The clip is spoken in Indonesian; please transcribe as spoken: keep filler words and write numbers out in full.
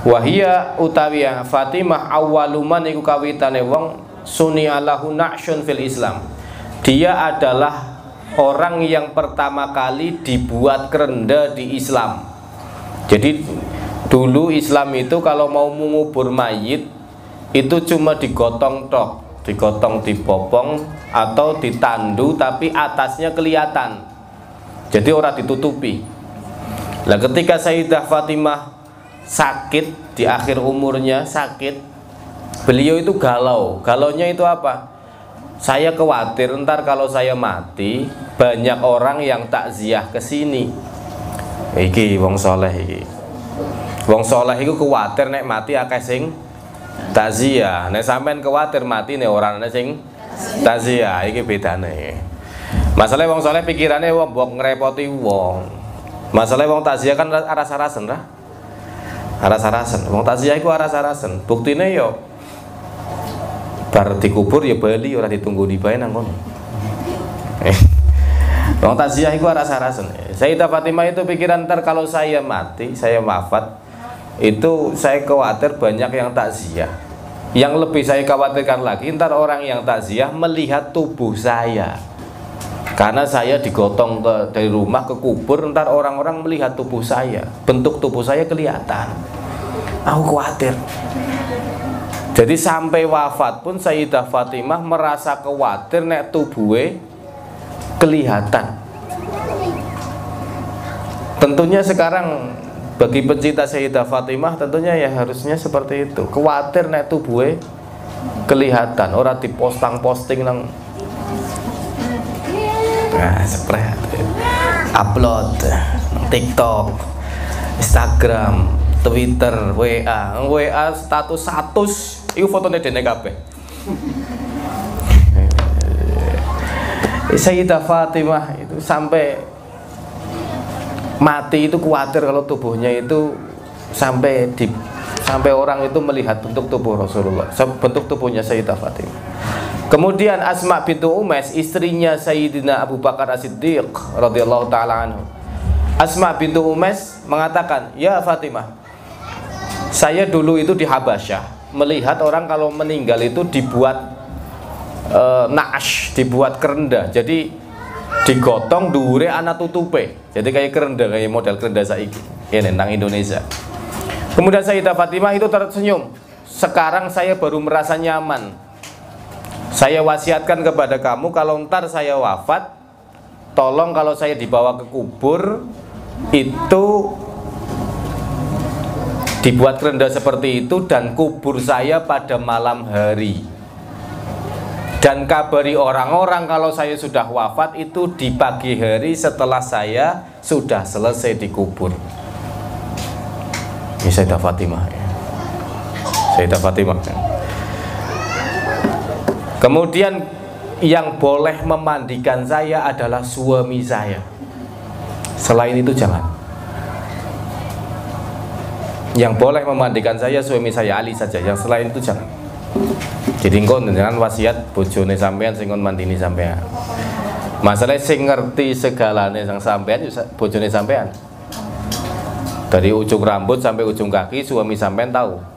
Wahia utawiya Fatimah awwaluman iku kawitane wong suni alahu na'syun fil Islam. Dia adalah orang yang pertama kali dibuat kerenda di Islam. Jadi dulu Islam itu kalau mau mengubur mayit itu cuma digotong tok, digotong dibopong atau ditandu tapi atasnya kelihatan. Jadi orang ditutupi. Nah, ketika Sayyidah Fatimah sakit di akhir umurnya, sakit, beliau itu galau. Galaunya itu apa? Saya khawatir ntar kalau saya mati banyak orang yang takziah ke sini. Iki wong soleh iki. Wong soleh iku khawatir nek mati akeh sing takziah. Nek sampean khawatir mati nek ora ana sing takziah, iki bedane. Masalah wong soleh pikirannya wong mbok ngrepoti wong. Masalah wong takziah kan aras-arasen ra. Aras-arasen. Wong takziah iku aras-arasen. Buktine yo bar dikubur ya bali ora ditunggu di bae nang kono. Wong takziah iku aras-arasen. Sayyidah Fatimah itu pikiran ntar kalau saya mati, saya wafat, itu saya khawatir banyak yang takziah. Yang lebih saya khawatirkan lagi ntar orang yang takziah melihat tubuh saya. Karena saya digotong ke, dari rumah ke kubur, ntar orang-orang melihat tubuh saya, bentuk tubuh saya kelihatan. Aku khawatir. Jadi sampai wafat pun Sayyidah Fatimah merasa khawatir nek tubuhnya kelihatan. Tentunya sekarang bagi pencinta Sayyidah Fatimah tentunya ya harusnya seperti itu. Khawatir nek tubuhnya kelihatan, orang dipostang-posting nang nah, spread, upload TikTok, Instagram, Twitter, W A, W A status-status, itu fotonya dene kabeh. Sayyidah Fatimah itu sampai mati itu khawatir kalau tubuhnya itu sampai di sampai orang itu melihat bentuk tubuh Rasulullah, bentuk tubuhnya Sayyidah Fatimah. Kemudian Asma bintu Umais, istrinya Sayyidina Abu Bakar As-Siddiq radhiyallahu taala anhu. Asma bintu Umais mengatakan, "Ya Fatimah, saya dulu itu di Habasyah melihat orang kalau meninggal itu dibuat e, na'ash, dibuat kerenda. Jadi digotong dhuwure ana tutupe. Jadi kayak kerenda, kayak model kerenda saiki. Ini tentang Indonesia." Kemudian Sayyidah Fatimah itu tersenyum. "Sekarang saya baru merasa nyaman. Saya wasiatkan kepada kamu kalau ntar saya wafat, tolong kalau saya dibawa ke kubur itu dibuat kerenda seperti itu dan kubur saya pada malam hari. Dan kabari orang-orang kalau saya sudah wafat itu di pagi hari setelah saya sudah selesai dikubur." Ini Sayyidah Fatimah ya. Sayyidah Fatimah ya. Kemudian yang boleh memandikan saya adalah suami saya. Selain itu jangan. Yang boleh memandikan saya suami saya Ali saja. Yang selain itu jangan. Jadi engkau dengan wasiat bojone sampean sing mandini sampean. Masalah sing ngerti segalane sang sampean bojone sampean. Dari ujung rambut sampai ujung kaki suami sampean tahu.